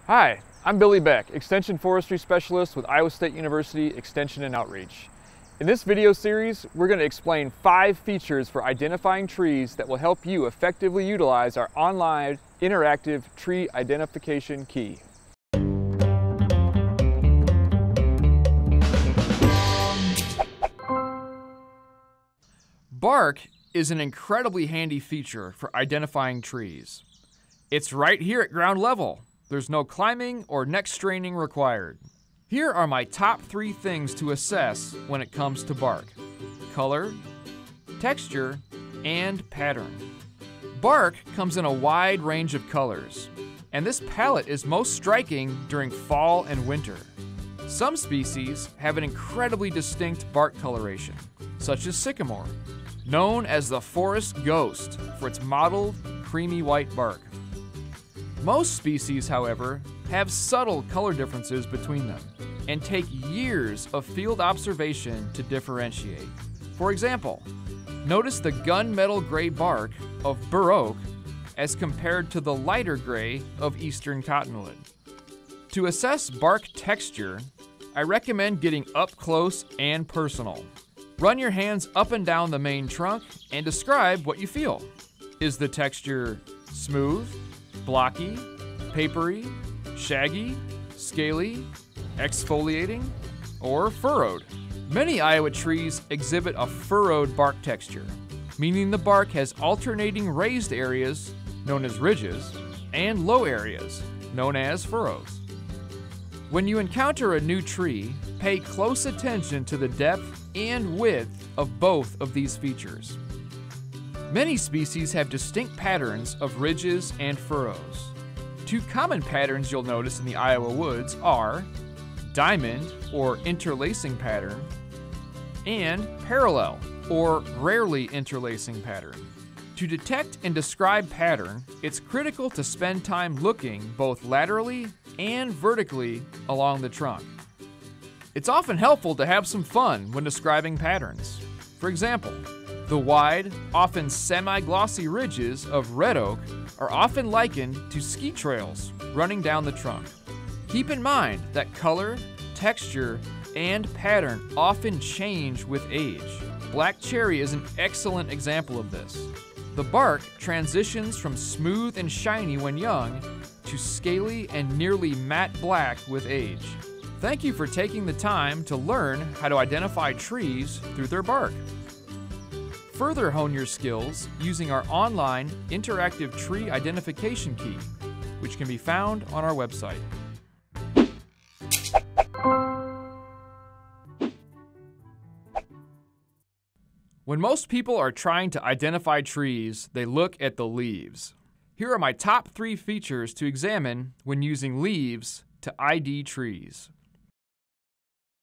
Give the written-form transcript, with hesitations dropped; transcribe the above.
Hi, I'm Billy Beck, Extension Forestry Specialist with Iowa State University Extension and Outreach. In this video series, we're going to explain 5 features for identifying trees that will help you effectively utilize our online interactive tree identification key. Bark is an incredibly handy feature for identifying trees. It's right here at ground level. There's no climbing or neck straining required. Here are my top 3 things to assess when it comes to bark: color, texture, and pattern. Bark comes in a wide range of colors, and this palette is most striking during fall and winter. Some species have an incredibly distinct bark coloration, such as sycamore, known as the forest ghost for its mottled, creamy white bark. Most species, however, have subtle color differences between them and take years of field observation to differentiate. For example, notice the gunmetal gray bark of bur oak as compared to the lighter gray of eastern cottonwood. To assess bark texture, I recommend getting up close and personal. Run your hands up and down the main trunk and describe what you feel. Is the texture smooth, blocky, papery, shaggy, scaly, exfoliating, or furrowed? Many Iowa trees exhibit a furrowed bark texture, meaning the bark has alternating raised areas, known as ridges, and low areas, known as furrows. When you encounter a new tree, pay close attention to the depth and width of both of these features. Many species have distinct patterns of ridges and furrows. 2 common patterns you'll notice in the Iowa woods are diamond or interlacing pattern and parallel or rarely interlacing pattern. To detect and describe pattern, it's critical to spend time looking both laterally and vertically along the trunk. It's often helpful to have some fun when describing patterns. For example, the wide, often semi-glossy ridges of red oak are often likened to ski trails running down the trunk. Keep in mind that color, texture, and pattern often change with age. Black cherry is an excellent example of this. The bark transitions from smooth and shiny when young to scaly and nearly matte black with age. Thank you for taking the time to learn how to identify trees through their bark. Further hone your skills using our online interactive tree identification key, which can be found on our website. When most people are trying to identify trees, they look at the leaves. Here are my top 3 features to examine when using leaves to ID trees.